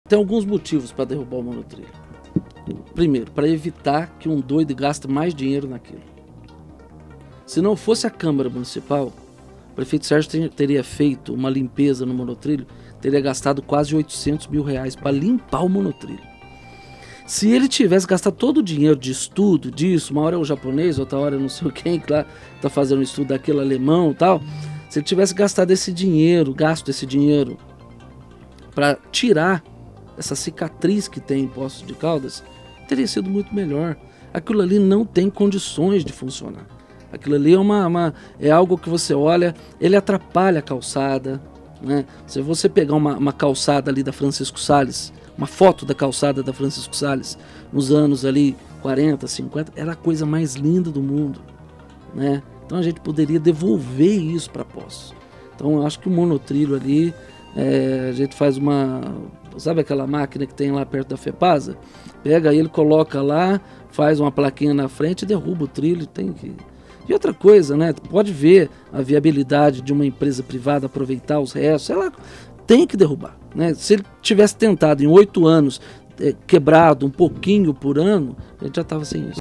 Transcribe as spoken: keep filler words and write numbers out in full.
Tem alguns motivos para derrubar o monotrilho. Primeiro, para evitar que um doido gaste mais dinheiro naquilo. Se não fosse a Câmara Municipal, o prefeito Sérgio teria feito uma limpeza no monotrilho, teria gastado quase oitocentos mil reais para limpar o monotrilho. Se ele tivesse gastado todo o dinheiro de estudo disso, uma hora é o japonês, outra hora é não sei quem, que lá está fazendo um estudo daquele alemão e tal, se ele tivesse gastado esse dinheiro, gasto esse dinheiro para tirar essa cicatriz que tem em Poços de Caldas, teria sido muito melhor. Aquilo ali não tem condições de funcionar. Aquilo ali é, uma, uma, é algo que você olha, ele atrapalha a calçada, né? Se você pegar uma, uma calçada ali da Francisco Salles, uma foto da calçada da Francisco Salles, nos anos ali quarenta, cinquenta, era a coisa mais linda do mundo, né? Então a gente poderia devolver isso para Poços. Então eu acho que o monotrilho ali, é, a gente faz uma... Sabe aquela máquina que tem lá perto da FEPASA? Pega ele, coloca lá, faz uma plaquinha na frente e derruba o trilho. Tem que... E outra coisa, né? Pode ver a viabilidade de uma empresa privada aproveitar os restos. Ela tem que derrubar, né? Se ele tivesse tentado em oito anos, é, quebrado um pouquinho por ano, a gente já estava sem isso.